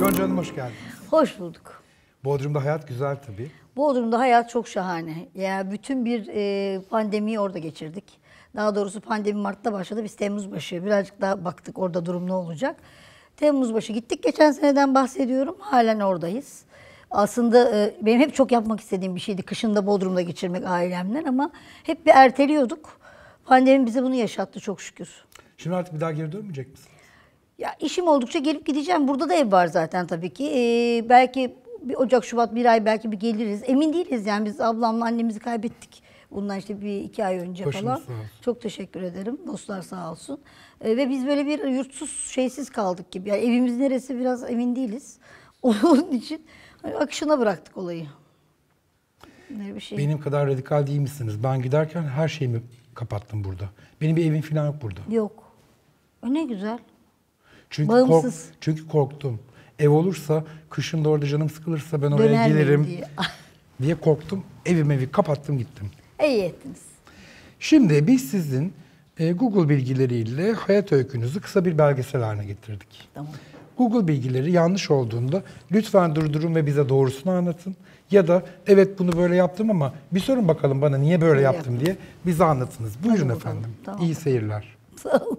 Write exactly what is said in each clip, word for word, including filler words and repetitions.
Yonca Hanım hoş geldiniz. Hoş bulduk. Bodrum'da hayat güzel tabii. Bodrum'da hayat çok şahane. Yani bütün bir e, pandemiyi orada geçirdik. Daha doğrusu pandemi Mart'ta başladı. Biz Temmuz başı birazcık daha baktık orada durum ne olacak. Temmuz başı gittik. Geçen seneden bahsediyorum. Halen oradayız. Aslında e, benim hep çok yapmak istediğim bir şeydi. Kışında Bodrum'da geçirmek ailemle ama hep bir erteliyorduk. Pandemi bize bunu yaşattı çok şükür. Şimdi artık bir daha geri dönmeyecek misin? Ya işim oldukça gelip gideceğim. Burada da ev var zaten tabii ki. Ee, belki bir Ocak, Şubat, bir ay belki bir geliriz. Emin değiliz yani biz ablamla annemizi kaybettik. Bundan işte bir iki ay önce Başınız falan. sağ olsun. Çok teşekkür ederim. Dostlar sağ olsun. Ee, ve biz böyle bir yurtsuz, şeysiz kaldık gibi. Yani evimiz neresi biraz emin değiliz. Onun için hani akışına bıraktık olayı. Böyle bir şey. Benim kadar radikal değil misiniz? Ben giderken her şeyimi kapattım burada. Benim bir evim falan yok burada. Yok. O ne güzel. Çünkü, Bağımsız. kork, çünkü korktum. Ev olursa, kışın da orada canım sıkılırsa ben oraya Döner miyim gelirim diye. diye korktum. Evim evi kapattım gittim. İyi ettiniz. Şimdi biz sizin e, Google bilgileriyle hayat öykünüzü kısa bir belgesel haline getirdik. Tamam. Google bilgileri yanlış olduğunda lütfen durdurun ve bize doğrusunu anlatın. Ya da evet bunu böyle yaptım ama bir sorun bakalım bana niye böyle Böyle yaptım yaptım. diye bize anlatınız. Buyurun bakalım. efendim. Tamam. İyi seyirler. Sağ olun.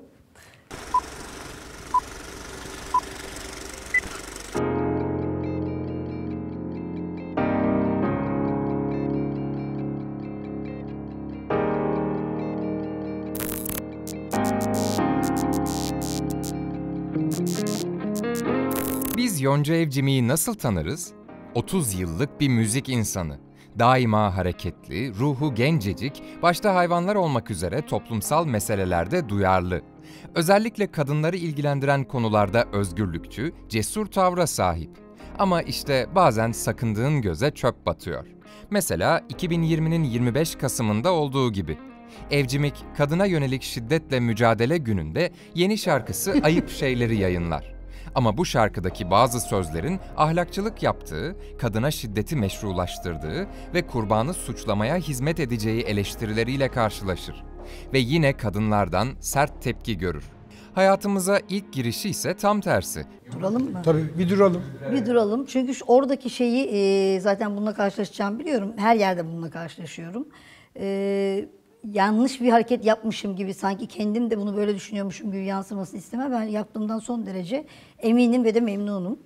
Biz Yonca Evcimik'i nasıl tanırız? otuz yıllık bir müzik insanı. Daima hareketli, ruhu gencecik, başta hayvanlar olmak üzere toplumsal meselelerde duyarlı. Özellikle kadınları ilgilendiren konularda özgürlükçü, cesur tavra sahip. Ama işte bazen sakındığın göze çöp batıyor. Mesela iki bin yirminin yirmi beş Kasım'ında olduğu gibi. Evcimik, kadına yönelik şiddetle mücadele gününde yeni şarkısı Ayıp Şeyleri yayınlar. Ama bu şarkıdaki bazı sözlerin ahlakçılık yaptığı, kadına şiddeti meşrulaştırdığı ve kurbanı suçlamaya hizmet edeceği eleştirileriyle karşılaşır. Ve yine kadınlardan sert tepki görür. Hayatımıza ilk girişi ise tam tersi. Duralım mı? Tabii bir duralım. Bir duralım. Çünkü şu, oradaki şeyi e, zaten bununla karşılaşacağım biliyorum. Her yerde bununla karşılaşıyorum. E, yanlış bir hareket yapmışım gibi sanki kendim de bunu böyle düşünüyormuşum gibi yansımasını istemem. Ben yaptığımdan son derece eminim ve de memnunum.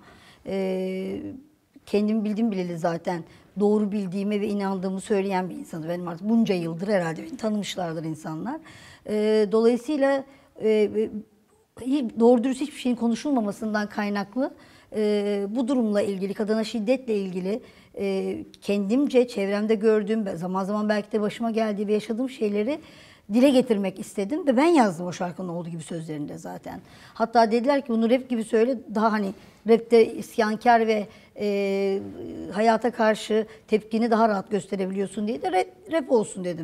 E, kendimi bildim bileli zaten doğru bildiğime ve inandığımı söyleyen bir insanım. Benim artık bunca yıldır herhalde beni tanımışlardır insanlar. E, dolayısıyla e, hiç, doğru dürüst hiçbir şeyin konuşulmamasından kaynaklı e, bu durumla ilgili, kadına şiddetle ilgili e, kendimce çevremde gördüğüm, zaman zaman belki de başıma geldiği ve yaşadığım şeyleri dile getirmek istedim ve ben yazdım o şarkının olduğu gibi sözlerinde zaten. Hatta dediler ki bunu rap gibi söyle, daha hani rapte isyankar ve e, hayata karşı tepkini daha rahat gösterebiliyorsun diye de rap, rap olsun dedim.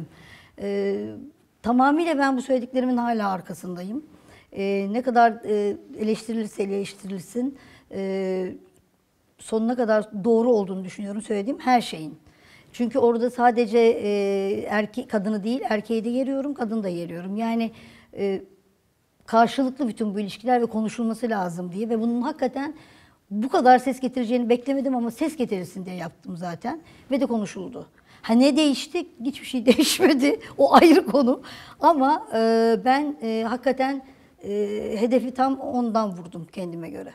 E, tamamıyla ben bu söylediklerimin hala arkasındayım. E, ne kadar e, eleştirilirse eleştirilsin, e, sonuna kadar doğru olduğunu düşünüyorum söylediğim her şeyin. Çünkü orada sadece e, erke kadını değil, erkeği de yeriyorum, kadını da yeriyorum. Yani e, karşılıklı bütün bu ilişkiler ve konuşulması lazım diye ve bunun hakikaten bu kadar ses getireceğini beklemedim ama ses getirirsin diye yaptım zaten ve de konuşuldu. Ha ne değişti? Hiçbir şey değişmedi. O ayrı konu. Ama e, ben e, hakikaten e, hedefi tam ondan vurdum kendime göre.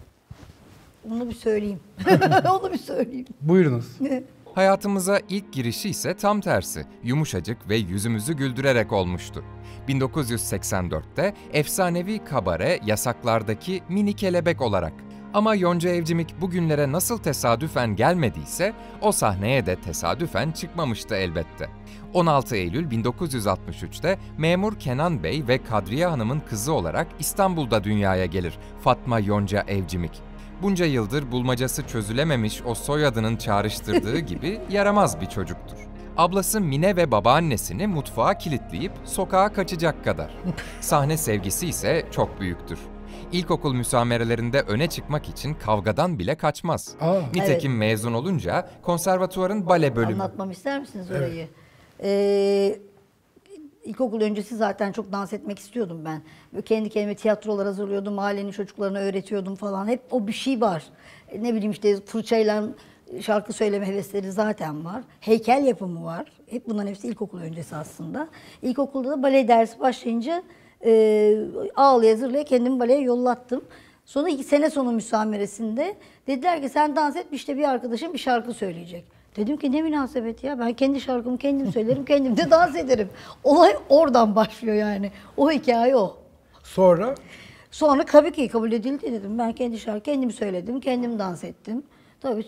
Onu bir söyleyeyim. Onu bir söyleyeyim. Buyurunuz. Hayatımıza ilk girişi ise tam tersi, yumuşacık ve yüzümüzü güldürerek olmuştu. bin dokuz yüz seksen dörtte efsanevi kabare yasaklardaki Mini Kelebek olarak. Ama Yonca Evcimik bugünlere nasıl tesadüfen gelmediyse o sahneye de tesadüfen çıkmamıştı elbette. on altı Eylül bin dokuz yüz altmış üçte memur Kenan Bey ve Kadriye Hanım'ın kızı olarak İstanbul'da dünyaya gelir Fatma Yonca Evcimik. Bunca yıldır bulmacası çözülememiş o soyadının çağrıştırdığı gibi yaramaz bir çocuktur. Ablası Mine ve babaannesini mutfağa kilitleyip sokağa kaçacak kadar. Sahne sevgisi ise çok büyüktür. İlkokul müsamerelerinde öne çıkmak için kavgadan bile kaçmaz. Aa. Nitekim Evet. mezun olunca konservatuvarın bale bölümü. Anlatmamı ister misiniz orayı? Ee, ilkokul öncesi zaten çok dans etmek istiyordum ben. Böyle kendi kendime tiyatrolar hazırlıyordum, mahallenin çocuklarına öğretiyordum falan. Hep o bir şey var. E, ne bileyim işte fırçayla şarkı söyleme hevesleri zaten var. Heykel yapımı var. Hep bunların hepsi ilkokul öncesi aslında. İlkokulda da bale dersi başlayınca e, ağlaya zırlaya kendimi baleye yollattım. Sonra iki sene sonu müsameresinde dediler ki sen dans et, işte bir arkadaşım bir şarkı söyleyecek. Dedim ki ne münasebet ya, ben kendi şarkımı kendim söylerim, kendim de dans ederim. Olay oradan başlıyor yani. O hikaye o. Sonra Sonra tabii ki kabul edildi dedim. Ben kendi şarkı kendim söyledim, kendim dans ettim. Tabii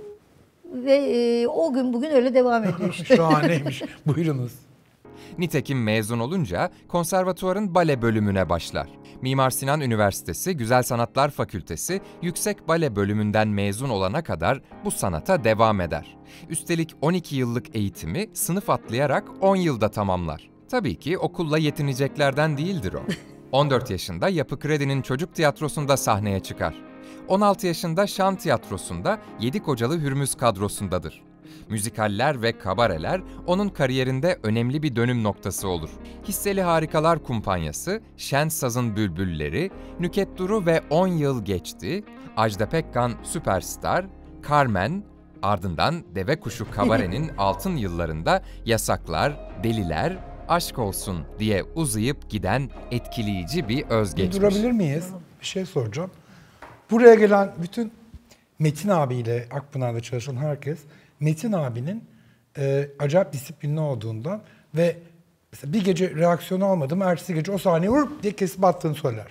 ve e, o gün bugün öyle devam ediyor işte. şahaneymiş. Buyurunuz. Nitekim mezun olunca konservatuvarın bale bölümüne başlar. Mimar Sinan Üniversitesi Güzel Sanatlar Fakültesi Yüksek Bale bölümünden mezun olana kadar bu sanata devam eder. Üstelik on iki yıllık eğitimi sınıf atlayarak on yılda tamamlar. Tabii ki okulla yetineceklerden değildir o. on dört yaşında Yapı Kredi'nin çocuk tiyatrosunda sahneye çıkar. on altı yaşında Şan Tiyatrosu'nda Yedikocalı Hürmüz kadrosundadır. Müzikaller ve kabareler onun kariyerinde önemli bir dönüm noktası olur. Hisseli Harikalar Kumpanyası, Şen Saz'ın Bülbülleri, Nüket Duru ve on yıl geçti, Ajda Pekkan Süperstar, Carmen, ardından Deve Kuşu Kabare'nin altın yıllarında Yasaklar, Deliler, Aşk Olsun diye uzayıp giden etkileyici bir Bir özgeçmiş. durabilir miyiz? Bir şey soracağım. Buraya gelen bütün Metin abiyle Akpınar'da çalışan herkes Metin abinin e, acayip disiplinli olduğundan ve mesela bir gece reaksiyon almadım, ertesi gece o sahneyi vurup diye kesip attığını söyler.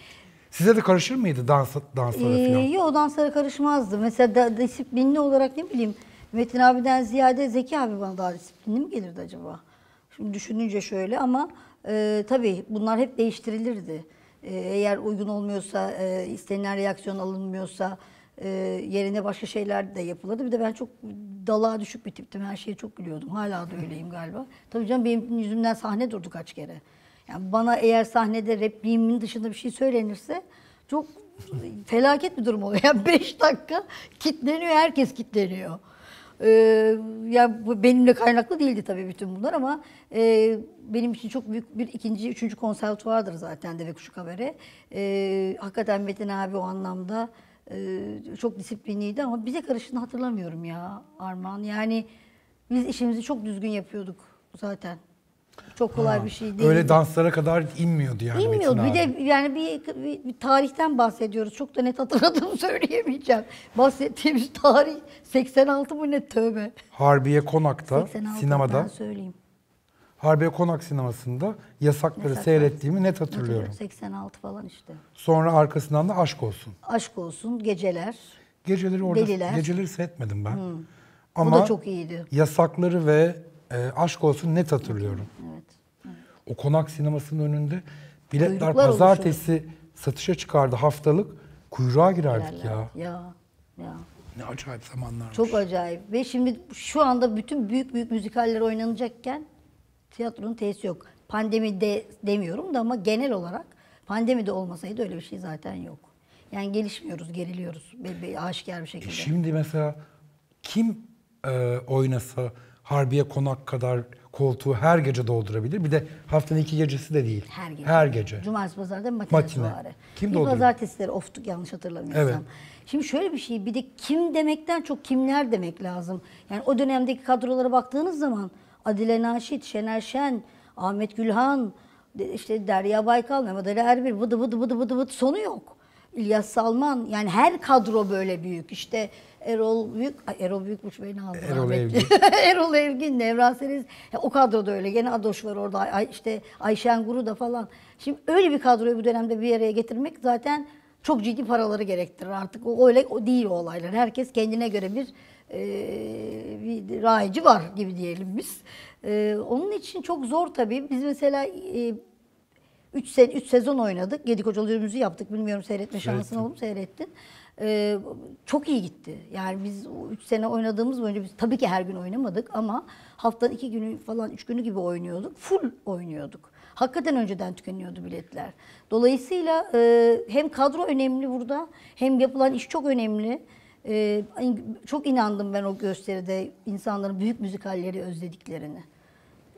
Size de karışır mıydı dans, danslara Ee, falan? yok, danslara karışmazdı. Mesela da, disiplinli olarak ne bileyim Metin abiden ziyade Zeki abi bana daha disiplinli mi gelirdi acaba? Şimdi düşününce şöyle ama e, tabii bunlar hep değiştirilirdi. E, eğer uygun olmuyorsa, e, istenilen reaksiyon alınmıyorsa e, yerine başka şeyler de yapılırdı. Bir de ben çok dalağa düşük bir tiptim. Her şeyi çok biliyordum. Hala da öyleyim galiba. Tabii canım benim yüzümden sahne durdu kaç kere. Yani bana eğer sahnede repliğimin dışında bir şey söylenirse çok felaket bir durum oluyor. Yani beş dakika kitleniyor, herkes kitleniyor. Ee, yani bu benimle kaynaklı değildi tabii bütün bunlar ama e, benim için çok büyük bir ikinci, üçüncü konservatuvardır zaten Deve Kuşu Kabare. Ee, hakikaten Metin abi o anlamda e, çok disiplinliydi ama bize karıştığını hatırlamıyorum ya Armağan. Yani biz işimizi çok düzgün yapıyorduk zaten. Çok kolay Ha, bir şey değil. Öyle danslara kadar inmiyordu yani Bilmiyorum. Bir Metin abi. de yani bir, bir, bir tarihten bahsediyoruz. Çok da net hatırladığımı söyleyemeyeceğim. Bahsettiğimiz tarih seksen altı mı ne, tövbe. Harbiye Konak'ta, seksen altı sinemada, ben söyleyeyim. Harbiye Konak sinemasında Yasakları Yasaklar. seyrettiğimi net hatırlıyorum. seksen altı falan işte. Sonra arkasından da Aşk Olsun. Aşk Olsun, Geceler. Geceleri orada, Deliler. geceleri seyretmedim ben. O Ama da çok iyiydi. Yasakları ve e, Aşk Olsun net hatırlıyorum. Evet. O konak sinemasının önünde biletler Kuyruklar pazartesi satışa çıkardı haftalık. Kuyruğa girerdik Yerler. ya. Ya. Ya. Ne acayip zamanlarmış. Çok acayip. Ve şimdi şu anda bütün büyük büyük müzikaller oynanacakken tiyatronun tesisi yok. Pandemi de demiyorum da ama genel olarak pandemi de olmasaydı öyle bir şey zaten yok. Yani gelişmiyoruz, geriliyoruz. Be, be, aşikar bir şekilde. E şimdi mesela kim e, oynasa Harbiye Konak kadar koltuğu her gece doldurabilir? Bir de haftanın iki gecesi de değil. Her gece. Her gece. Cumartesi, pazarda matine, Matine. suare. Kim bir doldurur? pazartesileri oftuk yanlış hatırlamıyorsam. Evet. Şimdi şöyle bir şey, bir de kim demekten çok kimler demek lazım. Yani o dönemdeki kadrolara baktığınız zaman Adile Naşit, Şener Şen, Ahmet Gülhan, de- işte Derya Baykal, Mehmet Ali Erbil, vıdı vıdı vıdı vıdı vıdı sonu yok. İlyas Salman, yani her kadro böyle büyük. İşte Erol Büyük, ay Erol Büyükmüş beni aldı. Erol rahmetli. Evgin. Erol Evgin, Nevra Seriz. Ya o kadro da öyle. Gene Adoş var orada. Ay, işte Ayşen Guru da falan. Şimdi öyle bir kadroyu bu dönemde bir araya getirmek zaten çok ciddi paraları gerektirir. Artık o öyle o değil o olaylar. Herkes kendine göre bir e, bir rayici var gibi diyelim biz. E, onun için çok zor tabii. Biz mesela e, Üç, se üç sezon oynadık. Yedikocalı Hürmüz'ü yaptık. Bilmiyorum seyretme şansın Seyrettim. oldu mu? Seyrettin. Ee, çok iyi gitti. Yani biz o üç sene oynadığımız boyunca biz tabii ki her gün oynamadık ama haftanın iki günü falan, üç günü gibi oynuyorduk. Full oynuyorduk. Hakikaten önceden tükeniyordu biletler. Dolayısıyla e, hem kadro önemli burada hem yapılan iş çok önemli. E, çok inandım ben o gösteride insanların büyük müzikalleri özlediklerini.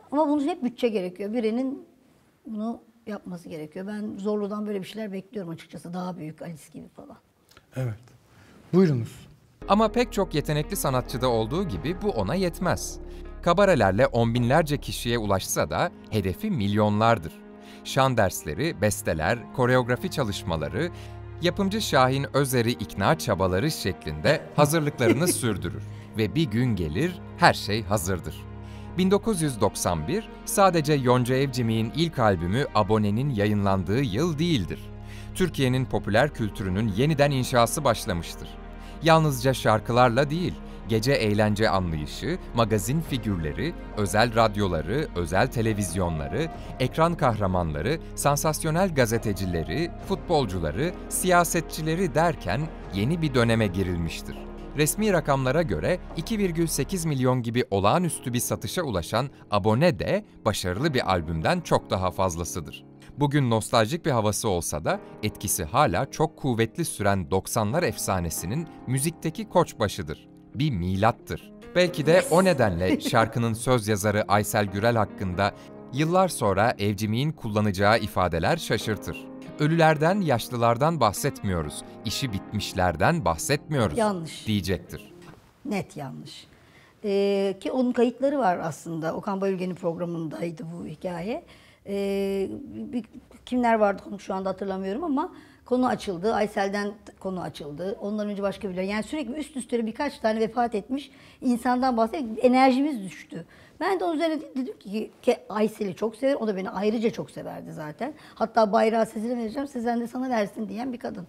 Ama bunun için hep bütçe gerekiyor. Birinin bunu yapması gerekiyor. Ben Zorlu'dan böyle bir şeyler bekliyorum açıkçası. Daha büyük, Alice gibi falan. Evet. Buyurunuz. Ama pek çok yetenekli sanatçıda olduğu gibi bu ona yetmez. Kabarelerle on binlerce kişiye ulaşsa da hedefi milyonlardır. Şan dersleri, besteler, koreografi çalışmaları, yapımcı Şahin Özer'i ikna çabaları şeklinde hazırlıklarını sürdürür. Ve bir gün gelir, her şey hazırdır. bin dokuz yüz doksan bir, sadece Yonca Evcimik'in ilk albümü Abone'nin yayınlandığı yıl değildir. Türkiye'nin popüler kültürünün yeniden inşası başlamıştır. Yalnızca şarkılarla değil, gece eğlence anlayışı, magazin figürleri, özel radyoları, özel televizyonları, ekran kahramanları, sansasyonel gazetecileri, futbolcuları, siyasetçileri derken yeni bir döneme girilmiştir. Resmi rakamlara göre iki virgül sekiz milyon gibi olağanüstü bir satışa ulaşan Abone de başarılı bir albümden çok daha fazlasıdır. Bugün nostaljik bir havası olsa da etkisi hala çok kuvvetli süren doksanlar efsanesinin müzikteki koçbaşıdır. Bir milattır. Belki de o nedenle şarkının söz yazarı Aysel Gürel hakkında yıllar sonra Evcimik'in kullanacağı ifadeler şaşırtır. Ölülerden, yaşlılardan bahsetmiyoruz, işi bitmişlerden bahsetmiyoruz Yanlış. diyecektir. Net yanlış. Ee, ki onun kayıtları var aslında. Okan Bayülgen'in programındaydı bu hikaye. Ee, bir, kimler vardı konu şu anda hatırlamıyorum ama konu açıldı. Aysel'den konu açıldı. Ondan önce başka birileri. Yani sürekli üst üste birkaç tane vefat etmiş insandan bahsedip enerjimiz düştü. Ben de onun üzerine dedim ki, ki Aysel'i çok sever. O da beni ayrıca çok severdi zaten. Hatta bayrağı Sezen'e vereceğim. Sezen de sana versin diyen bir kadın.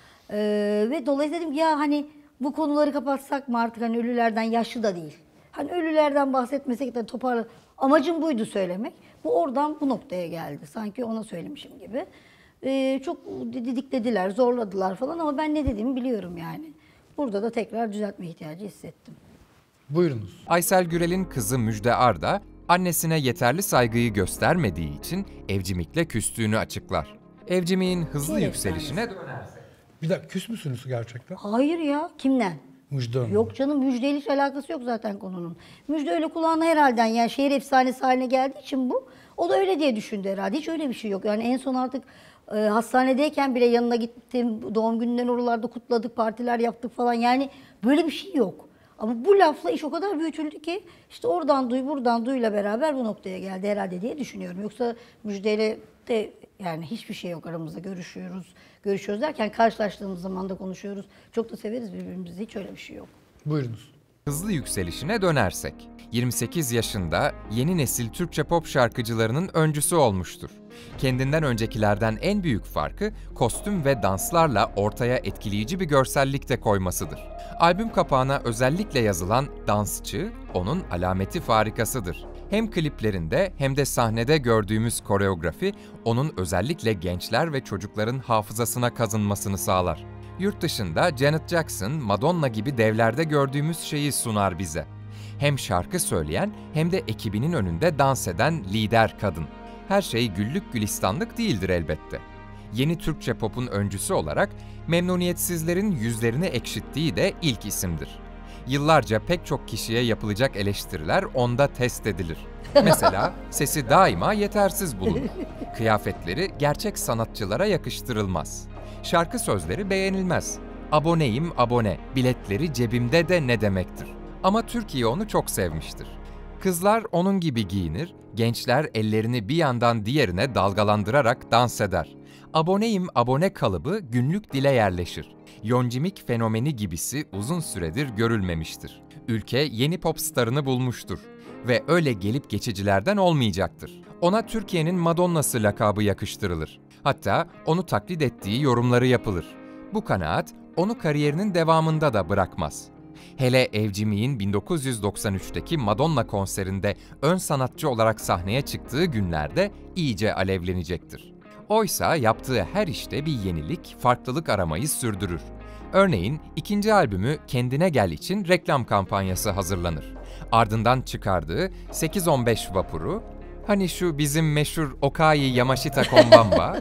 Ee, ve dolayısıyla dedim ki ya hani bu konuları kapatsak mı artık, hani ölülerden, yaşlı da değil. Hani ölülerden bahsetmesek de toparla. Amacım buydu söylemek. Bu oradan bu noktaya geldi. Sanki ona söylemişim gibi. Ee, çok didiklediler, zorladılar falan ama ben ne dediğimi biliyorum yani. Burada da tekrar düzeltme ihtiyacı hissettim. Buyurunuz. Aysel Gürel'in kızı Müjde Ar da annesine yeterli saygıyı göstermediği için Evcimik'le küstüğünü açıklar. Evcimik'in hızlı Evet, yükselişine dönersek. Bir dakika, küs müsünüz gerçekten? Hayır ya, kimden? Müjde Hanım. Yok canım, Müjde'yle hiç alakası yok zaten konunun. Müjde öyle kulağına herhalde, yani şehir efsanesi haline geldiği için bu. O da öyle diye düşündü herhalde. Hiç öyle bir şey yok. Yani en son artık e, hastanedeyken bile yanına gittim. Doğum günlerini oralarda kutladık, partiler yaptık falan. Yani böyle bir şey yok. Ama bu lafla iş o kadar büyütüldü ki işte oradan duy, buradan duyla beraber bu noktaya geldi herhalde diye düşünüyorum. Yoksa Müjde'yle de yani hiçbir şey yok aramızda. Görüşüyoruz. Görüşüyoruz derken karşılaştığımız zaman da konuşuyoruz. Çok da severiz birbirimizi. Hiç öyle bir şey yok. Buyurunuz. Hızlı yükselişine dönersek. yirmi sekiz yaşında yeni nesil Türkçe pop şarkıcılarının öncüsü olmuştur. Kendinden öncekilerden en büyük farkı kostüm ve danslarla ortaya etkileyici bir görsellik de koymasıdır. Albüm kapağına özellikle yazılan dansçı onun alameti farikasıdır. Hem kliplerinde hem de sahnede gördüğümüz koreografi onun özellikle gençler ve çocukların hafızasına kazınmasını sağlar. Yurt dışında Janet Jackson, Madonna gibi devlerde gördüğümüz şeyi sunar bize. Hem şarkı söyleyen hem de ekibinin önünde dans eden lider kadın. Her şey güllük gülistanlık değildir elbette. Yeni Türkçe pop'un öncüsü olarak memnuniyetsizlerin yüzlerini ekşittiği de ilk isimdir. Yıllarca pek çok kişiye yapılacak eleştiriler onda test edilir. Mesela sesi daima yetersiz bulunur. Kıyafetleri gerçek sanatçılara yakıştırılmaz. Şarkı sözleri beğenilmez. Aboneyim abone, biletleri cebimde de ne demektir? Ama Türkiye onu çok sevmiştir. Kızlar onun gibi giyinir, gençler ellerini bir yandan diğerine dalgalandırarak dans eder. Aboneyim abone kalıbı günlük dile yerleşir. Yoncimik fenomeni gibisi uzun süredir görülmemiştir. Ülke yeni pop starını bulmuştur ve öyle gelip geçicilerden olmayacaktır. Ona Türkiye'nin Madonna'sı lakabı yakıştırılır. Hatta onu taklit ettiği yorumları yapılır. Bu kanaat onu kariyerinin devamında da bırakmaz. Hele Evcimik'in bin dokuz yüz doksan üçteki Madonna konserinde ön sanatçı olarak sahneye çıktığı günlerde iyice alevlenecektir. Oysa yaptığı her işte bir yenilik, farklılık aramayı sürdürür. Örneğin ikinci albümü Kendine Gel için reklam kampanyası hazırlanır. Ardından çıkardığı sekiz on beş vapuru, hani şu bizim meşhur Okai Yamashita Konbanba,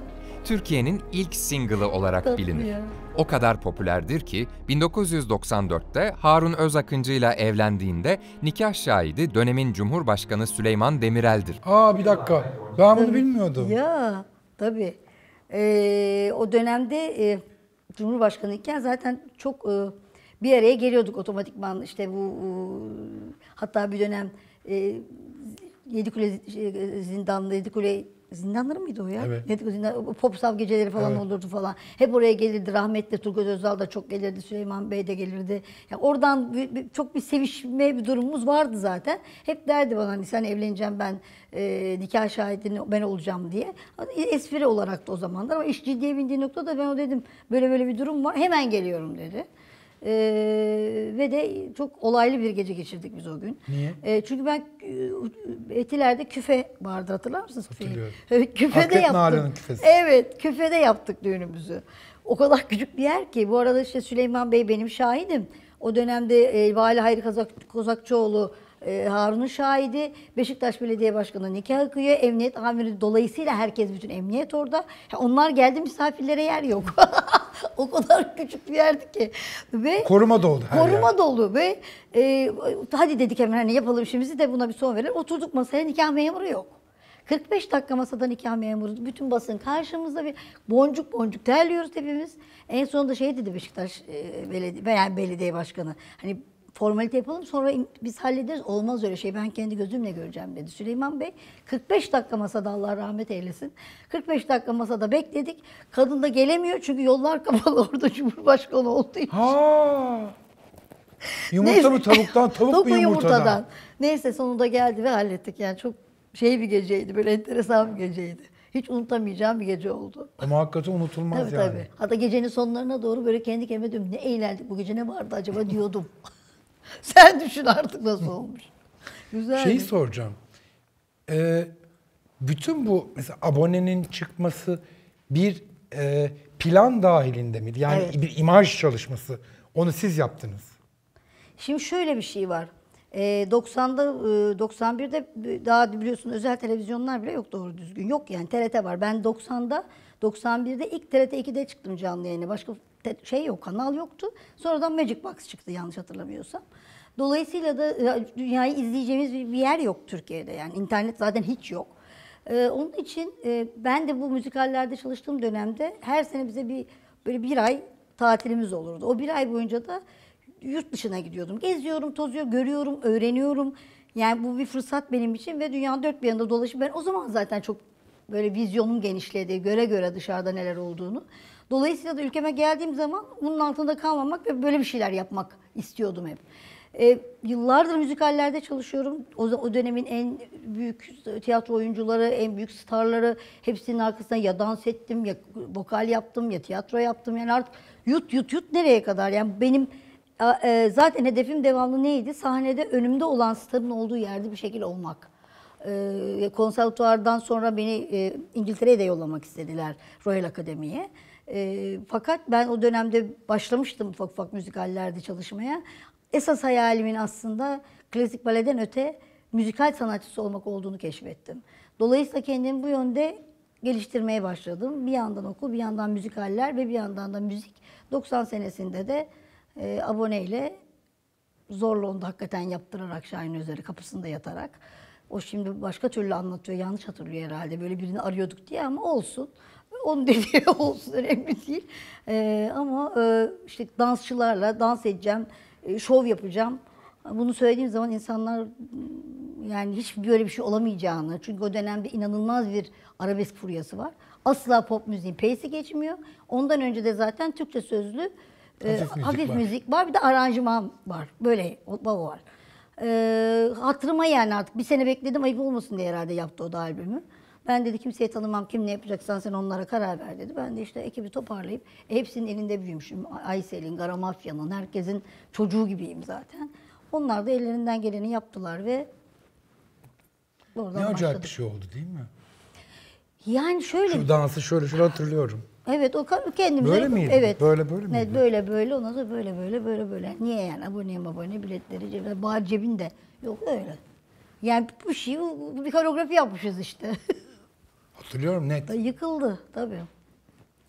Türkiye'nin ilk single'ı olarak Tatlı bilinir. ya. O kadar popülerdir ki bin dokuz yüz doksan dörtte Harun Özakıncı ile evlendiğinde nikah şahidi dönemin Cumhurbaşkanı Süleyman Demirel'dir. Aa bir dakika. Ben bunu bilmiyordum. Ya tabii. Ee, o dönemde e, Cumhurbaşkanı iken zaten çok e, bir araya geliyorduk otomatikman işte bu e, hatta bir dönem e, Yedikule zi- zindanlı Yedikule zindanları mıydı o ya? Evet. Yedikule zindan, Popsav geceleri falan Evet. olurdu falan. Hep oraya gelirdi. Rahmetli Turgut Özal da çok gelirdi. Süleyman Bey de gelirdi. Yani oradan bir- bir- çok bir sevişme bir durumumuz vardı zaten. Hep derdi bana hani sen evleneceğim ben e, nikah şahidin ben olacağım diye. Espri olarak da o zamanlar ama iş ciddiye bindiği noktada ben o dedim böyle böyle bir durum var. Hemen geliyorum dedi. Ee, ve de çok olaylı bir gece geçirdik biz o gün. Niye? Ee, çünkü ben e, Etiler'de küfe vardı hatırlar mısınız küfeyi? Hatırlıyorum. Evet, küfede Hakret yaptık. Nalan'ın küfesi. Evet, küfede yaptık düğünümüzü. O kadar küçük bir yer ki. Bu arada işte Süleyman Bey benim şahidim. O dönemde e, Vali Hayri Kazak, Kozakçıoğlu e, Harun'un şahidi. Beşiktaş Belediye Başkanı nikah kıyıyor. Emniyet amiri dolayısıyla herkes bütün emniyet orada. Ya onlar geldi misafirlere yer yok. O kadar küçük bir yerdi ki. Ve Koruma da oldu her Koruma yer. dolu ve e, hadi dedik hemen hani yapalım işimizi de buna bir son verelim. Oturduk masaya nikah memuru yok. kırk beş dakika masada nikah memuru, bütün basın karşımızda bir boncuk boncuk terliyoruz hepimiz. En sonunda şey dedi Beşiktaş e, belediye, yani belediye başkanı. Hani formalite yapalım sonra in- biz hallederiz. Olmaz öyle şey ben kendi gözümle göreceğim dedi Süleyman Bey. kırk beş dakika masada Allah rahmet eylesin. kırk beş dakika masada bekledik. Kadın da gelemiyor çünkü yollar kapalı orada Cumhurbaşkanı olduğu için. Ha. Yumurta Neyse. mı tavuktan, tavuk Tavuk mu yumurtadan? Neyse sonunda geldi ve hallettik. Yani çok şey bir geceydi, böyle enteresan bir geceydi. Hiç unutamayacağım bir gece oldu. Ama hakikaten unutulmaz Tabii yani. tabii. Hatta gecenin sonlarına doğru böyle kendi kendime diyorum ne eğlendik bu gece ne vardı acaba diyordum. Sen düşün artık nasıl olmuş. Güzel. Şeyi soracağım. Ee, bütün bu mesela abonenin çıkması bir e, plan dahilinde miydi? Yani Evet. bir imaj çalışması. Onu siz yaptınız. Şimdi şöyle bir şey var. Ee, doksanda, e, doksan birde daha biliyorsun özel televizyonlar bile yok doğru düzgün. Yok yani T R T var. Ben doksanda, doksan birde ilk T R T ikide çıktım canlı yayına. Başka te- şey yok, kanal yoktu. Sonradan Magic Box çıktı yanlış hatırlamıyorsam. Dolayısıyla da e, dünyayı izleyeceğimiz bir bir yer yok Türkiye'de. Yani internet zaten hiç yok. Ee, onun için e, ben de bu müzikallerde çalıştığım dönemde her sene bize bir böyle bir ay tatilimiz olurdu. O bir ay boyunca da yurt dışına gidiyordum. Geziyorum, tozuyorum, görüyorum, öğreniyorum. Yani bu bir fırsat benim için ve dünyanın dört bir yanında dolaşıp ben o zaman zaten çok böyle vizyonum genişledi. Göre göre dışarıda neler olduğunu. Dolayısıyla da ülkeme geldiğim zaman bunun altında kalmamak ve böyle bir şeyler yapmak istiyordum hep. E, yıllardır müzikallerde çalışıyorum. O, o dönemin en büyük tiyatro oyuncuları, en büyük starları hepsinin arkasında ya dans ettim, ya vokal yaptım, ya tiyatro yaptım. Yani artık yut yut yut nereye kadar? Yani benim e, zaten hedefim devamlı neydi? Sahnede önümde olan starın olduğu yerde bir şekilde olmak. E, konservatuvardan sonra beni e, İngiltere'ye de yollamak istediler Royal Akademi'ye. E, fakat ben o dönemde başlamıştım ufak ufak müzikallerde çalışmaya. Esas hayalimin aslında klasik baleden öte müzikal sanatçısı olmak olduğunu keşfettim. Dolayısıyla kendimi bu yönde geliştirmeye başladım. Bir yandan okul, bir yandan müzikaller ve bir yandan da müzik. doksan senesinde de e, aboneyle zorla onu da hakikaten yaptırarak Şahin Özer'i kapısında yatarak. O şimdi başka türlü anlatıyor, yanlış hatırlıyor herhalde. Böyle birini arıyorduk diye ama olsun. Onun dediği olsun, önemli değil. Ee, ama e, işte dansçılarla dans edeceğim, e, şov yapacağım. Bunu söylediğim zaman insanlar m, yani hiç böyle bir şey olamayacağını, çünkü o dönemde inanılmaz bir arabesk furyası var. Asla pop müziğin peysi geçmiyor. Ondan önce de zaten Türkçe sözlü e, Hafif müzik hafif var. müzik var. Bir de aranjman var. Böyle o, o var. Ee, hatırıma yani artık bir sene bekledim ayıp olmasın diye herhalde yaptı o da albümü. Ben dedi kimseyi tanımam, kim ne yapacaksan sen onlara karar ver dedi. Ben de işte ekibi toparlayıp e, hepsinin elinde büyümüşüm. Aysel'in, Garamafya'nın, herkesin çocuğu gibiyim zaten. Onlar da ellerinden geleni yaptılar ve oradan Ne acayip başladık. bir şey oldu değil mi? Yani şöyle, Şu dansı şöyle şöyle hatırlıyorum. evet o ka- kendimize... Böyle miydi? Evet. Böyle böyle Evet, miydi? böyle böyle, ondan sonra böyle böyle böyle böyle. Niye yani aboneyim abone biletleri cebinde, bağır cebinde. Yok öyle. Yani bu şey, bu bir koreografi yapmışız işte. Hatırlıyorum net. Yıkıldı tabii.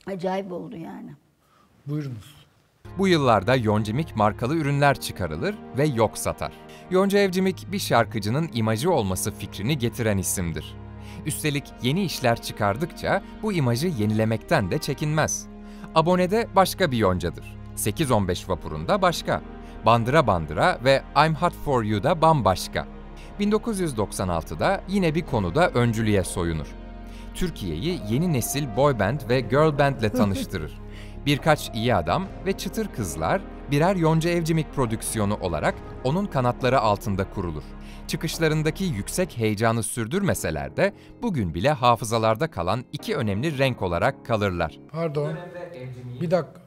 Acayip oldu yani. Buyurunuz. Bu yıllarda Yoncimik markalı ürünler çıkarılır ve yok satar. Yonca Evcimik bir şarkıcının imajı olması fikrini getiren isimdir. Üstelik yeni işler çıkardıkça bu imajı yenilemekten de çekinmez. Abonede başka bir Yonca'dır. sekiz on beş vapurunda başka. Bandıra Bandıra ve I'm Hot For You'da bambaşka. bin dokuz yüz doksan altıda yine bir konuda öncülüğe soyunur. Türkiye'yi yeni nesil boy band ve girl band ile tanıştırır. Birkaç iyi adam ve çıtır kızlar birer Yonca Evcimik prodüksiyonu olarak onun kanatları altında kurulur. Çıkışlarındaki yüksek heyecanı sürdürmeseler de bugün bile hafızalarda kalan iki önemli renk olarak kalırlar. Pardon. Bir dakika.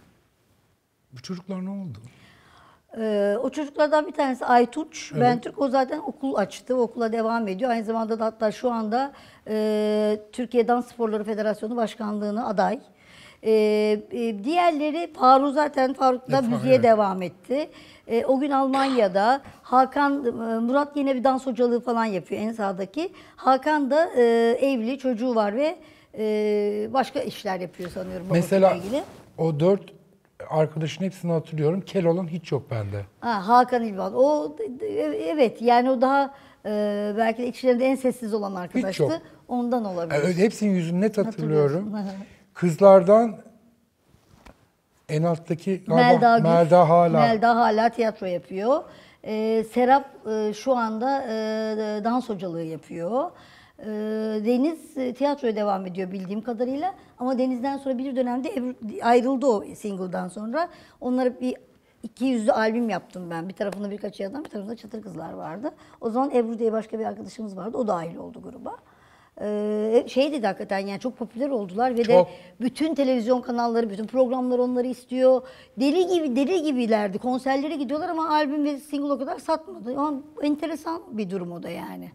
Bu çocuklar ne oldu? Ee, o çocuklardan bir tanesi Aytuç. Evet. Ben Türk. O zaten okul açtı. Okula devam ediyor. Aynı zamanda da hatta şu anda e, Türkiye Dans Sporları Federasyonu Başkanlığı'na aday. E, e, diğerleri Faruk zaten Faruk da Defa, müziğe evet. devam etti. E, o gün Almanya'da. Hakan, e, Murat yine bir dans hocalığı falan yapıyor en sağdaki. Hakan da e, evli, çocuğu var ve e, başka işler yapıyor sanıyorum babasıyla Mesela ilgili. o dört arkadaşın hepsini hatırlıyorum. Kel olan hiç yok bende. Ha, Hakan İlvan. O evet yani o daha e, belki de içlerinde en sessiz olan arkadaştı. yok. Ondan olabilir. Yani hepsinin yüzünü net hatırlıyorum. Hatırlıyorsun. Kızlardan en alttaki galiba Melda, Gül. Melda hala. Melda hala tiyatro yapıyor. E, Serap e, şu anda e, dans hocalığı yapıyor. E, Deniz e, tiyatroya devam ediyor bildiğim kadarıyla. Ama Deniz'den sonra bir dönemde Ebru- ayrıldı o single'dan sonra. Onlara bir iki yüzlü albüm yaptım ben. Bir tarafında birkaç adam, bir tarafında Çatır Kızlar vardı. O zaman Ebru diye başka bir arkadaşımız vardı. O dahil oldu gruba. Ee, şey dedi hakikaten yani çok popüler oldular ve de Çok. bütün televizyon kanalları, bütün programlar onları istiyor. Deli gibi, deli gibilerdi. Konserlere gidiyorlar ama albüm ve single o kadar satmadı. Ama enteresan bir durum o da yani.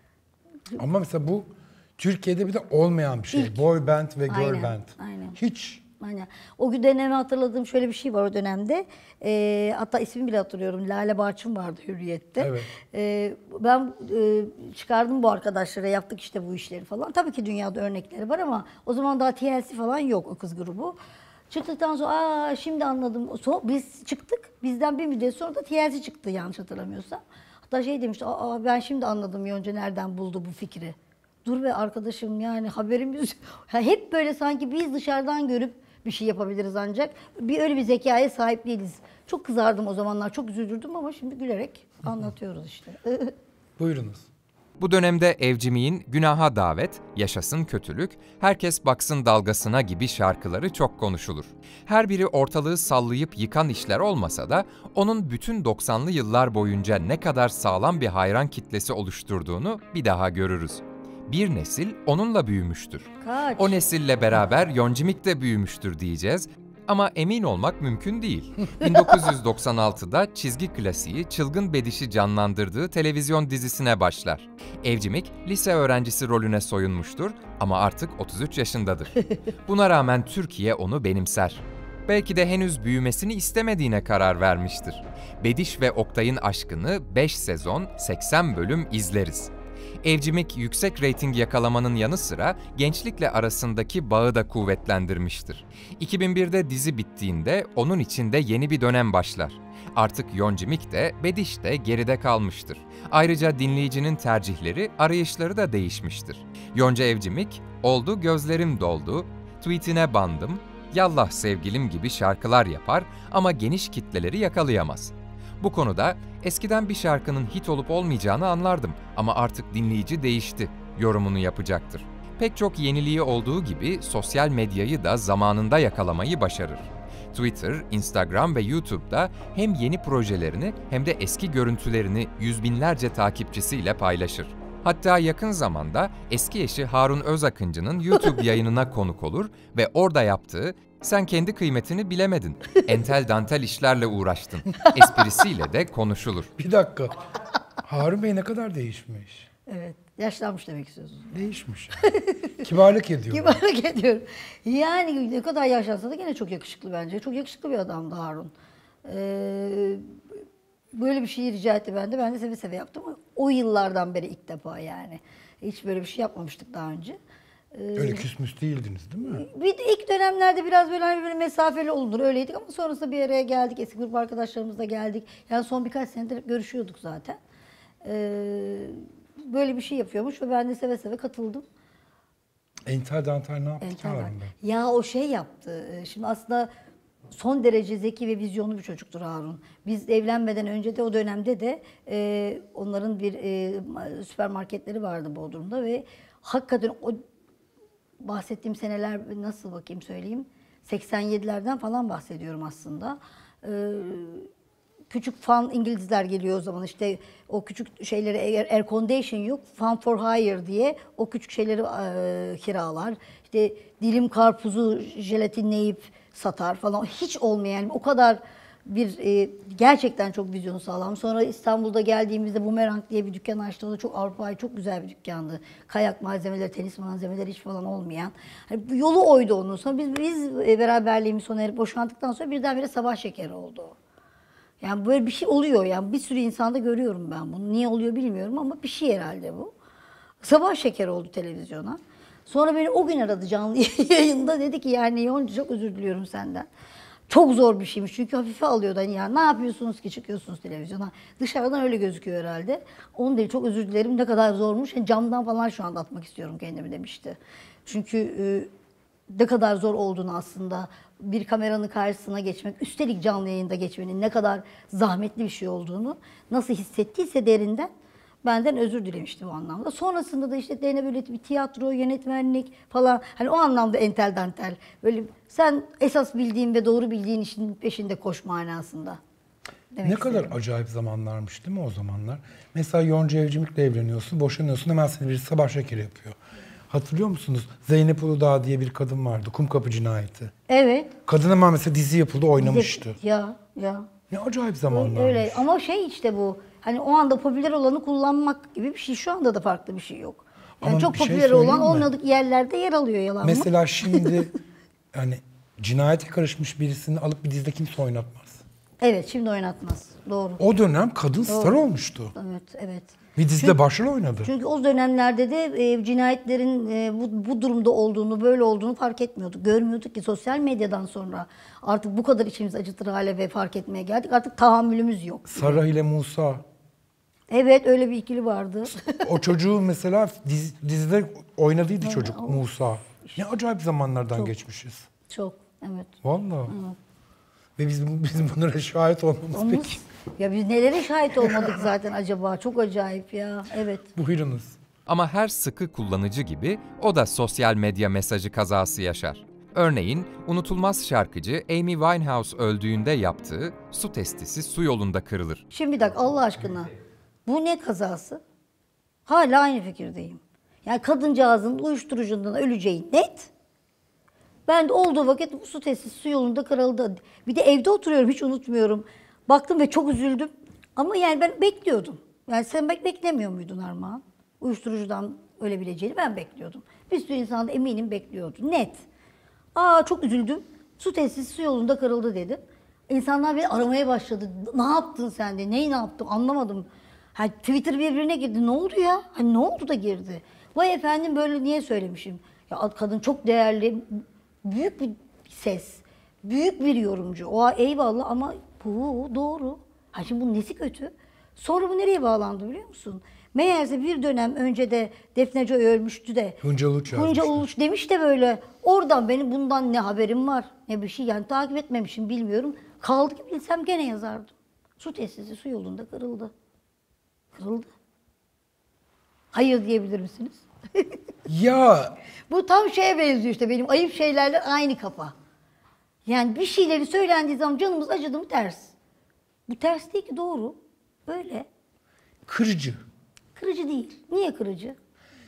Ama mesela bu Türkiye'de bir de olmayan bir şey. İlk. Boy band ve girl Aynen, band. aynen. Hiç. Aynen. O gün dönemi hatırladığım şöyle bir şey var o dönemde. Ee, hatta ismini bile hatırlıyorum. Lale Barçın vardı Hürriyet'te. Evet. Ee, ben e, çıkardım bu arkadaşlara, yaptık işte bu işleri falan. Tabii ki dünyada örnekleri var ama o zaman daha T L C falan yok o kız grubu. Çıktıktan sonra aa şimdi anladım. So, biz çıktık. Bizden bir müddet sonra da T L C çıktı yanlış hatırlamıyorsam. Hatta şey demişti. Aa ben şimdi anladım Yonca nereden buldu bu fikri. Dur be arkadaşım yani haberimiz ya hep böyle sanki biz dışarıdan görüp bir şey yapabiliriz ancak bir öyle bir zekaya sahip değiliz. Çok kızardım o zamanlar, çok üzüldüm ama şimdi gülerek anlatıyoruz işte. Buyurunuz. Bu dönemde Evcimik'in Günaha Davet, Yaşasın Kötülük, Herkes Baksın Dalgasına gibi şarkıları çok konuşulur. Her biri ortalığı sallayıp yıkan işler olmasa da onun bütün doksanlı yıllar boyunca ne kadar sağlam bir hayran kitlesi oluşturduğunu bir daha görürüz. Bir nesil onunla büyümüştür. Kaç? O nesille beraber Yoncimik de büyümüştür diyeceğiz. Ama emin olmak mümkün değil. bin dokuz yüz doksan altıda çizgi klasiği Çılgın Bediş'i canlandırdığı televizyon dizisine başlar. Evcimik lise öğrencisi rolüne soyunmuştur ama artık otuz üç yaşındadır. Buna rağmen Türkiye onu benimser. Belki de henüz büyümesini istemediğine karar vermiştir. Bediş ve Oktay'ın aşkını beş sezon, seksen bölüm izleriz. Evcimik yüksek reyting yakalamanın yanı sıra gençlikle arasındaki bağı da kuvvetlendirmiştir. iki bin birde dizi bittiğinde onun içinde yeni bir dönem başlar. Artık Yoncimik de Bediş de geride kalmıştır. Ayrıca dinleyicinin tercihleri, arayışları da değişmiştir. Yonca Evcimik, Oldu Gözlerim Doldu, Tweetine Bandım, Yallah Sevgilim gibi şarkılar yapar ama geniş kitleleri yakalayamaz. Bu konuda eskiden bir şarkının hit olup olmayacağını anlardım ama artık dinleyici değişti yorumunu yapacaktır. Pek çok yeniliği olduğu gibi sosyal medyayı da zamanında yakalamayı başarır. Twitter, Instagram ve YouTube'da hem yeni projelerini hem de eski görüntülerini yüz binlerce takipçisiyle paylaşır. Hatta yakın zamanda eski eşi Harun Özakıncı'nın YouTube yayınına konuk olur ve orada yaptığı "Sen kendi kıymetini bilemedin, entel dantel işlerle uğraştın" esprisiyle de konuşulur. Bir dakika. Harun Bey ne kadar değişmiş. Evet, yaşlanmış demek istiyorsunuz. Değişmiş. Kibarlık ediyor. Kibarlık ediyorum. Yani ne kadar yaşlansa da gene çok yakışıklı bence. Çok yakışıklı bir adamdı Harun. Ee, böyle bir şeyi rica etti bende. Ben de seve seve yaptım. O yıllardan beri ilk defa yani. Hiç böyle bir şey yapmamıştık daha önce. Öyle küsmüş değildiniz değil mi? Bir de ilk dönemlerde biraz böyle hani böyle mesafeli olunur öyleydik ama sonrasında bir araya geldik. Eski grup arkadaşlarımızla geldik. Yani son birkaç senedir görüşüyorduk zaten. Ee, böyle bir şey yapıyormuş ve ben de seve seve katıldım. Entel dantel ne yaptı ki Entel Harun Bey? Ya o şey yaptı. Şimdi aslında son derece zeki ve vizyonlu bir çocuktur Harun. Biz evlenmeden önce de o dönemde de e, onların bir e, süpermarketleri vardı Bodrum'da ve hakikaten o bahsettiğim seneler nasıl bakayım söyleyeyim. seksen yedilerden falan bahsediyorum aslında. Ee, küçük fan İngilizler geliyor o zaman işte o küçük şeyleri eğer air condition yok fan for hire diye o küçük şeyleri e, kiralar. İşte dilim karpuzu jelatinleyip satar falan hiç olmayan o kadar bir e, gerçekten çok vizyonu sağlam. Sonra İstanbul'da geldiğimizde Bumerang diye bir dükkan açtı. O da çok Avrupa'yı çok güzel bir dükkandı. Kayak malzemeleri, tenis malzemeleri hiç falan olmayan. Hani yolu oydu onun. Sonra biz, biz e, beraberliğimiz sona erip boşandıktan sonra birdenbire Sabah Şekeri oldu o. Yani böyle bir şey oluyor yani bir sürü insanda görüyorum ben bunu. Niye oluyor bilmiyorum ama bir şey herhalde bu. Sabah Şekeri oldu televizyona. Sonra beni o gün aradı canlı yayında dedi ki yani Yonca çok özür diliyorum senden. Çok zor bir şeymiş çünkü hafife alıyordu hani ya ne yapıyorsunuz ki çıkıyorsunuz televizyona. Dışarıdan öyle gözüküyor herhalde. Onu değil çok özür dilerim ne kadar zormuş. Yani camdan falan şu anda atmak istiyorum kendimi demişti. Çünkü e, ne kadar zor olduğunu aslında bir kameranın karşısına geçmek, üstelik canlı yayında geçmenin ne kadar zahmetli bir şey olduğunu nasıl hissettiyse derinden benden özür dilemişti bu anlamda. Sonrasında da işte Dene böyle bir tiyatro, yönetmenlik falan hani o anlamda entel dantel. Böyle sen esas bildiğin ve doğru bildiğin işin peşinde koş manasında. Demek Ne kadar istedim. acayip zamanlarmış değil mi o zamanlar? Mesela Yonca Evcimik'le evleniyorsun, boşanıyorsun hemen seni bir Sabah Şekeri yapıyor. Hatırlıyor musunuz? Zeynep Uludağ diye bir kadın vardı. Kumkapı Cinayeti. Evet. Kadın hemen mesela dizi yapıldı, oynamıştı. Ya ya. Ne acayip zamanlarmış. Öyle ama şey işte bu. Hani o anda popüler olanı kullanmak gibi bir şey. Şu anda da farklı bir şey yok. Yani Ama çok bir şey popüler olan söyleyeyim mi? olmadık yerlerde yer alıyor yalan mı? Mesela şimdi yani cinayete karışmış birisini alıp bir dizide kimse oynatmaz. Evet şimdi oynatmaz. Doğru. O dönem kadın star olmuştu. Evet evet. Bir dizide başrol oynadı. Çünkü o dönemlerde de e, cinayetlerin e, bu, bu durumda olduğunu, böyle olduğunu fark etmiyorduk. Görmüyorduk ki sosyal medyadan sonra artık bu kadar içimizi acıtır hale ve fark etmeye geldik. Artık tahammülümüz yok. Sarah ile Musa. Evet öyle bir ikili vardı. O çocuğu mesela diz, dizide oynadıydı çocuk Musa. Ne acayip zamanlardan geçmişiz. Çok evet. Vallahi. Ve biz, biz bunlara şahit olmamız Olmaz. peki. Ya biz nelere şahit olmadık zaten acaba? Çok acayip ya. Evet. Buyurunuz. Ama her sıkı kullanıcı gibi o da sosyal medya mesajı kazası yaşar. Örneğin unutulmaz şarkıcı Amy Winehouse öldüğünde yaptığı su testisi su yolunda kırılır. Şimdi bir dakika Allah aşkına. Bu ne kazası? Hala aynı fikirdeyim. Yani kadıncağızın uyuşturucundan öleceği net. Ben de olduğu vakit bu su tesisi su yolunda kırıldı. Bir de evde oturuyorum hiç unutmuyorum. Baktım ve çok üzüldüm. Ama yani ben bekliyordum. Yani sen bek beklemiyor muydun Armağan? Uyuşturucudan ölebileceğini ben bekliyordum. Bir sürü insan da eminim bekliyordu. Net. Aa çok üzüldüm. Su tesisi su yolunda kırıldı dedim. İnsanlar beni aramaya başladı. Ne yaptın sen de? Neyi ne yaptım? Anlamadım. Ha, Twitter birbirine girdi. Ne oldu ya? Hani ne oldu da girdi? Vay efendim böyle niye söylemişim? Ya kadın çok değerli, büyük bir ses, büyük bir yorumcu. O eyvallah ama bu doğru. Ha şimdi bunun nesi kötü? Sonra bu nereye bağlandı biliyor musun? Meğerse bir dönem önce de Defne Joy ölmüştü de. Hınca Uluç yazmıştı. Hınca Uluç demiş de böyle. Oradan benim bundan ne haberim var ne bir şey yani takip etmemişim bilmiyorum. Kaldı ki bilsem gene yazardım. Su tesisi su yolunda kırıldı. Kırıldı. Hayır diyebilir misiniz? Ya Bu tam şeye benziyor işte benim ayıp şeylerle aynı kafa. Yani bir şeyleri söylendiği zaman canımız acıdı mı ters. Bu ters değil ki doğru. Böyle. kırıcı. Kırıcı değil. Niye kırıcı?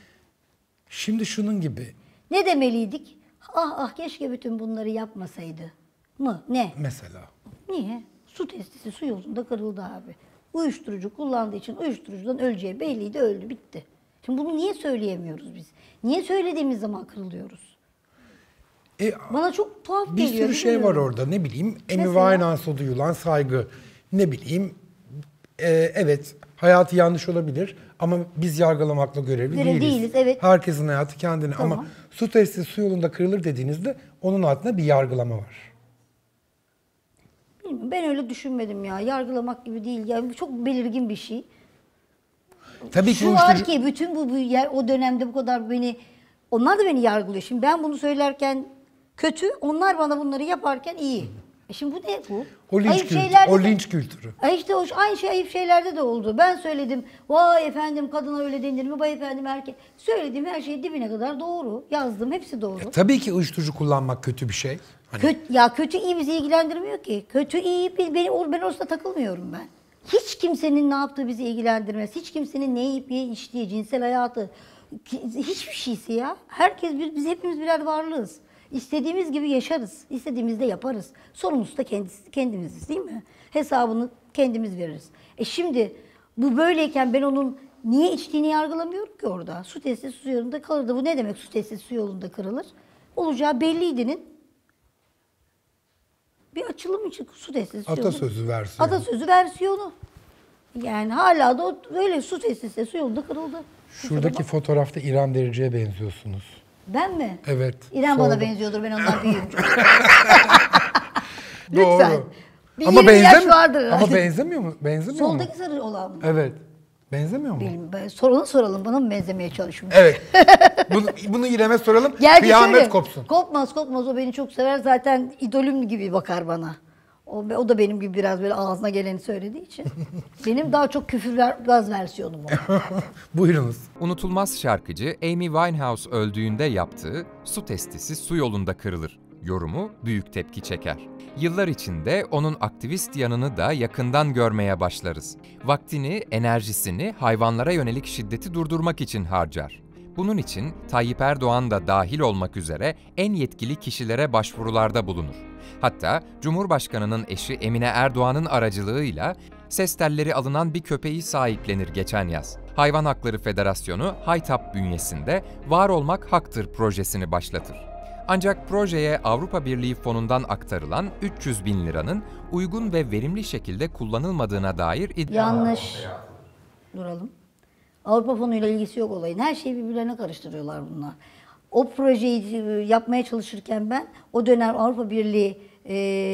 Şimdi şunun gibi Ne demeliydik? Ah ah keşke bütün bunları yapmasaydı. Mı? Ne? mesela. Niye? Su testisi su yolunda kırıldı abi. Uyuşturucu kullandığı için uyuşturucudan öleceği belliydi öldü bitti. Şimdi bunu niye söyleyemiyoruz biz? Niye söylediğimiz zaman kırılıyoruz? E, Bana çok tuhaf bir geliyor. sürü şey var bilmiyorum. orada ne bileyim. Amy Mesela? Winehouse'a duyulan saygı. Ne bileyim. e, evet hayatı yanlış olabilir Ama biz yargılamakla görevli Görev değiliz. değiliz, evet. Herkesin hayatı kendine. Tamam. Ama su tesisi su yolunda kırılır dediğinizde onun altında bir yargılama var. Bilmiyorum, ben öyle düşünmedim ya. Yargılamak gibi değil. Yani bu çok belirgin bir şey. Tabii ki Şu var uyuşturucu- ki bütün bu, bu yer, o dönemde bu kadar beni, onlar da beni yargılıyor. Şimdi ben bunu söylerken kötü, onlar bana bunları yaparken iyi. E şimdi bu ne bu? O linç Ayıp kültürü. şeylerde O de- linç kültürü. Ay işte o, aynı şey ayıp şeylerde de oldu. Ben söyledim, vay efendim kadına öyle denir mi, vay efendim erkek. Söylediğim her şey dibine kadar doğru. Yazdım, hepsi doğru. Tabii ki uyuşturucu kullanmak kötü bir şey. Hani Kötü, ya kötü iyi bizi ilgilendirmiyor ki. Kötü iyi bi- beni or- ben orasında takılmıyorum ben. Hiç kimsenin ne yaptığı bizi ilgilendirmez. Hiç kimsenin ne yiyip ye içtiği, cinsel hayatı, ki- hiçbir şeysi ya. Herkes biz, biz hepimiz birer varlığız. İstediğimiz gibi yaşarız. İstediğimizde yaparız. Sorumlusu da kendisi, kendimiziz değil mi? Hesabını kendimiz veririz. E şimdi bu böyleyken ben onun niye içtiğini yargılamıyorum ki orada. Su tesisi su yolunda kalırdı. Bu ne demek su tesisi su yolunda kırılır? Olacağı belliydi'nin bir açılım için su tesisi. Atasözü versiyonu. Atasözü versiyonu. Yani hala da o öyle su tesisi su yolunda kırıldı. Şuradaki fotoğrafta İrem Derici'ye benziyorsunuz. Ben mi? Evet. İrem bana solda. benziyordur, ben ondan büyüğüm. Doğru. Lütfen. Bir Ama yirmi yaş benzemiyor. vardır herhalde. Ama benzemiyor mu? Benzemiyor mu? Soldaki sarı olan mı? Evet. Benzemiyor mu? Bilmiyorum. Ben- Soralım soralım, bana mı benzemeye çalışmış? Evet. Bunu, bunu İrem'e soralım. Gerçi Kıyamet şöyle, kopsun. Kopmaz kopmaz, o beni çok sever zaten, idolüm gibi bakar bana. O, o da benim gibi biraz böyle ağzına geleni söylediği için. Benim daha çok küfürbaz versiyonum o. Buyurunuz. Unutulmaz şarkıcı Amy Winehouse öldüğünde yaptığı "Su testisi su yolunda kırılır" yorumu büyük tepki çeker. Yıllar içinde onun aktivist yanını da yakından görmeye başlarız. Vaktini, enerjisini hayvanlara yönelik şiddeti durdurmak için harcar. Bunun için Tayyip Erdoğan da dahil olmak üzere en yetkili kişilere başvurularda bulunur. Hatta Cumhurbaşkanı'nın eşi Emine Erdoğan'ın aracılığıyla ses telleri alınan bir köpeği sahiplenir geçen yaz. Hayvan Hakları Federasyonu Haytap bünyesinde Var Olmak Haktır projesini başlatır. Ancak projeye Avrupa Birliği fonundan aktarılan üç yüz bin liranın uygun ve verimli şekilde kullanılmadığına dair iddia. Yanlış. Duralım. Avrupa fonuyla ilgisi yok olayın. Her şeyi birbirlerine karıştırıyorlar bunlar. O projeyi yapmaya çalışırken ben, o dönem Avrupa Birliği e,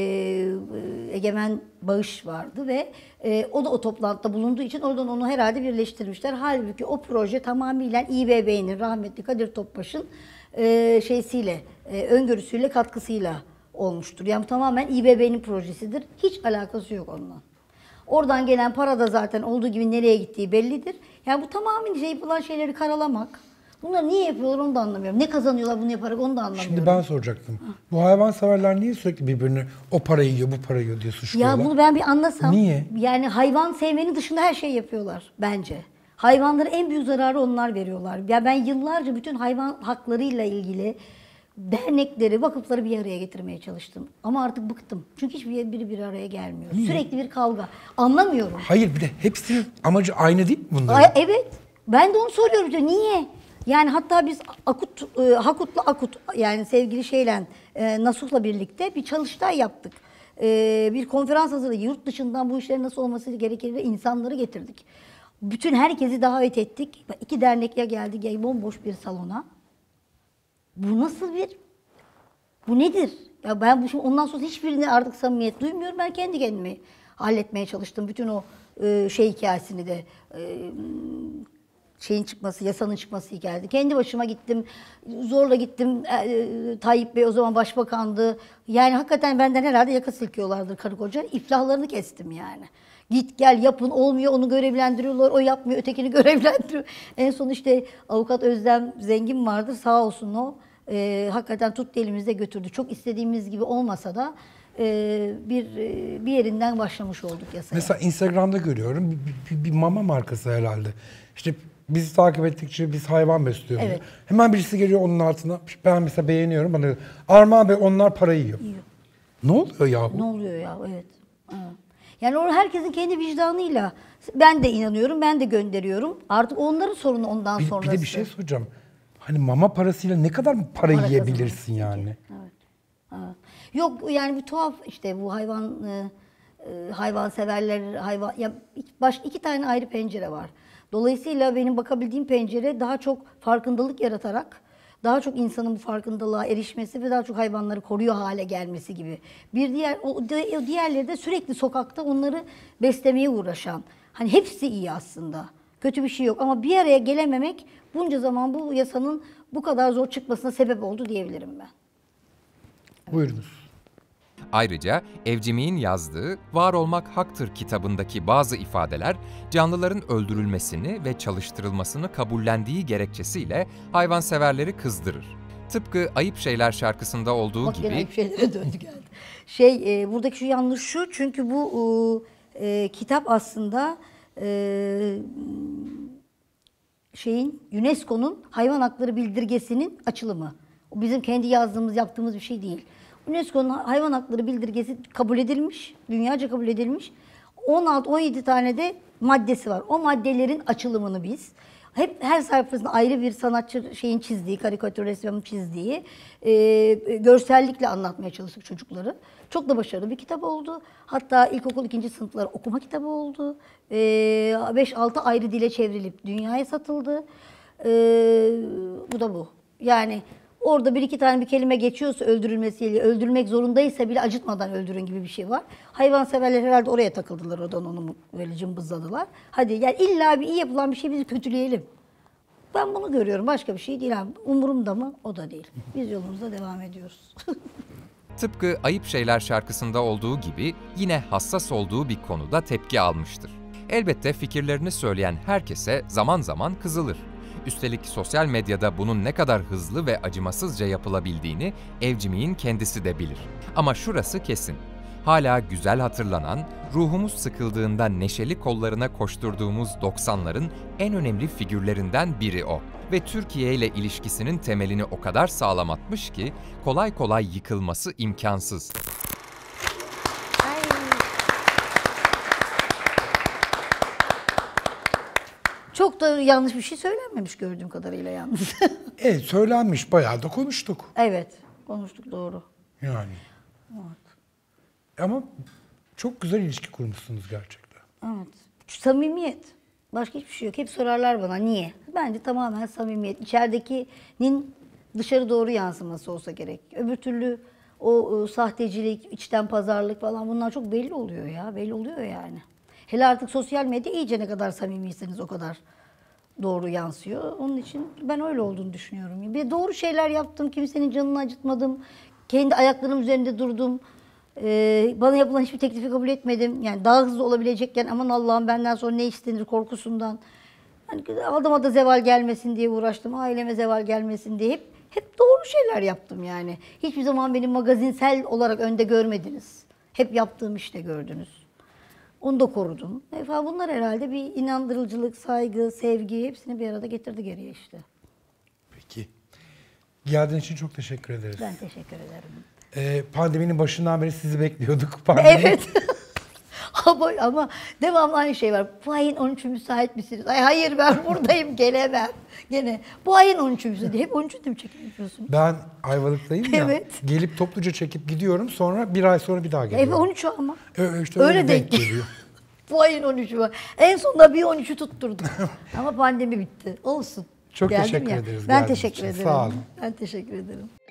egemen bağış vardı ve e, o da o toplantıda bulunduğu için oradan onu herhalde birleştirmişler. Halbuki o proje tamamıyla İBB'nin, rahmetli Kadir Topbaş'ın e, şeysiyle, e, öngörüsüyle, katkısıyla olmuştur. Yani tamamen İBB'nin projesidir. Hiç alakası yok onunla. Oradan gelen para da zaten olduğu gibi nereye gittiği bellidir. Yani bu tamamen şey, yapılan şeyleri karalamak. Bunları niye yapıyorlar onu da anlamıyorum. Ne kazanıyorlar bunu yaparak onu da anlamıyorum. Şimdi ben soracaktım. Bu hayvanseverler niye sürekli birbirini o parayı yiyor, bu parayı yiyor diye suçluyorlar? Ya bunu ben bir anlasam. Niye? Yani hayvan sevmenin dışında her şey yapıyorlar bence. Hayvanlara en büyük zararı onlar veriyorlar. Ya ben yıllarca bütün hayvan haklarıyla ilgili dernekleri, vakıfları bir araya getirmeye çalıştım. Ama artık bıktım. Çünkü hiçbir biri bir araya gelmiyor. Niye? Sürekli bir kavga. Anlamıyorum. Hayır, bir de hepsinin amacı aynı değil mi bunların? Ay, evet. Ben de onu soruyorum. Diyor. Niye? Yani hatta biz Akut, e, Hakut'la Akut, yani sevgili şeyle e, Nasuh'la birlikte bir çalıştay yaptık. E, bir konferans hazırladık. Yurt dışından bu işlerin nasıl olması gerekir ve insanları getirdik. Bütün herkesi davet ettik. İki dernekle geldik. Yani bomboş bir salona. Bu nasıl bir... Bu nedir? Ya ben bu şimdi ondan sonra hiçbirine artık samimiyet duymuyorum. Ben kendi kendime halletmeye çalıştım. Bütün o e, şey hikayesini de... E, şeyin çıkması, yasanın çıkması geldi. Kendi başıma gittim, zorla gittim. E, Tayyip Bey o zaman başbakandı. Yani hakikaten benden herhalde yaka silkiyorlardır karı koca. İflahlarını kestim yani. Git gel yapın, olmuyor, onu görevlendiriyorlar, o yapmıyor, ötekini görevlendiriyor. En son işte avukat Özlem Zengin vardır, sağ olsun o. E, hakikaten tuttu elimizde götürdü. Çok istediğimiz gibi olmasa da e, bir e, bir yerinden başlamış olduk yasaya. Mesela Instagram'da görüyorum bir, bir, bir mama markası herhalde. İşte bizi takip ettikçe biz hayvan besliyoruz. Evet. Hemen birisi geliyor onun altına. Ben mesela beğeniyorum. Bana diyor, Armağan Bey onlar parayı yiyor. Yiyor. Ne oluyor yahu? Ne oluyor ya? Evet. Evet. Yani orada herkesin kendi vicdanıyla. Ben de inanıyorum, ben de gönderiyorum. Artık onların sorunu ondan Bir, sonrası. bir de bir şey soracağım. Hani mama parasıyla ne kadar para, Para yiyebilirsin yani? Evet. Evet. Yok yani bir tuhaf işte bu hayvan e, e, hayvan severler hayvan ya baş iki tane ayrı pencere var. Dolayısıyla benim bakabildiğim pencere daha çok farkındalık yaratarak, daha çok insanın bu farkındalığa erişmesi ve daha çok hayvanları koruyor hale gelmesi gibi. Bir diğer o, o diğerleri de sürekli sokakta onları beslemeye uğraşan. Hani hepsi iyi aslında. Kötü bir şey yok ama bir araya gelememek bunca zaman bu yasanın bu kadar zor çıkmasına sebep oldu diyebilirim ben. Buyurunuz. Ayrıca Evcimik'in yazdığı Var Olmak Haktır kitabındaki bazı ifadeler canlıların öldürülmesini ve çalıştırılmasını kabullendiği gerekçesiyle hayvanseverleri kızdırır. Tıpkı Ayıp Şeyler şarkısında olduğu Bak gibi gene ayıp şeylere döndü geldi. Şey e, buradaki şu yanlış şu çünkü bu e, kitap aslında e, şeyin UNESCO'nun hayvan hakları bildirgesinin açılımı. O bizim kendi yazdığımız yaptığımız bir şey değil. UNESCO'nun hayvan hakları bildirgesi kabul edilmiş, dünyaca kabul edilmiş. on altı on yedi tane de maddesi var. O maddelerin açılımını biz hep her sayfasında ayrı bir sanatçı şeyin çizdiği, karikatür ressamın çizdiği e, görsellikle anlatmaya çalıştık çocukları. Çok da başarılı bir kitap oldu. Hatta ilkokul ikinci sınıflar okuma kitabı oldu. beş altı ayrı dile çevrilip dünyaya satıldı. E, bu da bu. Yani orada bir iki tane bir kelime geçiyorsa öldürülmesiyle, öldürülmek zorundaysa bile acıtmadan öldürün gibi bir şey var. Hayvanseverler herhalde oraya takıldılar, oradan onu böyle cımbızladılar. Hadi yani illa bir iyi yapılan bir şey bizi kötüleyelim. Ben bunu görüyorum, başka bir şey değil. Abi. Umurumda mı? O da değil. Biz yolumuza devam ediyoruz. tıpkı Ayıp Şeyler şarkısında olduğu gibi yine hassas olduğu bir konuda tepki almıştır. Elbette fikirlerini söyleyen herkese zaman zaman kızılır. Üstelik sosyal medyada bunun ne kadar hızlı ve acımasızca yapılabildiğini Evcimik'in kendisi de bilir. Ama şurası kesin. Hala güzel hatırlanan, ruhumuz sıkıldığında neşeli kollarına koşturduğumuz doksanların en önemli figürlerinden biri o. Ve Türkiye ile ilişkisinin temelini o kadar sağlam atmış ki kolay kolay yıkılması imkansız. Çok da yanlış bir şey söylenmemiş gördüğüm kadarıyla yalnız. Evet, söylenmiş, bayağı da konuştuk. Evet, konuştuk doğru. Yani. Evet. Ama çok güzel ilişki kurmuşsunuz gerçekten. Evet. Samimiyet. Başka hiçbir şey yok. Hep sorarlar bana niye? Bence tamamen samimiyet. İçeridekinin dışarı doğru yansıması olsa gerek. Öbür türlü o, o sahtecilik, içten pazarlık falan bunlar çok belli oluyor ya. Belli oluyor yani. Hele artık sosyal medya iyice ne kadar samimiyseniz o kadar doğru yansıyor. Onun için ben öyle olduğunu düşünüyorum. Bir doğru şeyler yaptım, kimsenin canını acıtmadım. Kendi ayaklarım üzerinde durdum. Ee, bana yapılan hiçbir teklifi kabul etmedim. Yani daha hızlı olabilecekken aman Allah'ım benden sonra ne istenir korkusundan. Yani adama da zeval gelmesin diye uğraştım. Aileme zeval gelmesin diye hep hep doğru şeyler yaptım yani. Hiçbir zaman beni magazinsel olarak önde görmediniz. Hep yaptığım işte gördünüz. Onu da korudum. E falan bunlar herhalde bir inandırıcılık, saygı, sevgi hepsini bir arada getirdi geriye işte. Peki. Geldiğiniz için çok teşekkür ederiz. Ben teşekkür ederim. Ee, pandeminin başından beri sizi bekliyorduk. Pandemi. Evet. ama, ama devamlı aynı şey var. Bu ayın on üçü müsait misiniz? Ay hayır ben buradayım gelemem. Gene bu ayın on üçü müsait? Hep on üçünde mi çekim yapıyorsunuz? Ben Ayvalık'tayım ya. Evet. Gelip topluca çekip gidiyorum. Sonra bir ay sonra bir daha Evet geliyorum. on üçü ama. Ö- işte Öyle öyle denk denk geliyor. Bu ayın on üçü var. En sonunda bir on üçü tutturdum. Ama pandemi bitti. Olsun. Çok Geldim teşekkür ya. ederiz Ben geldiğiniz teşekkür için. ederim. Sağ olun. Ben teşekkür ederim.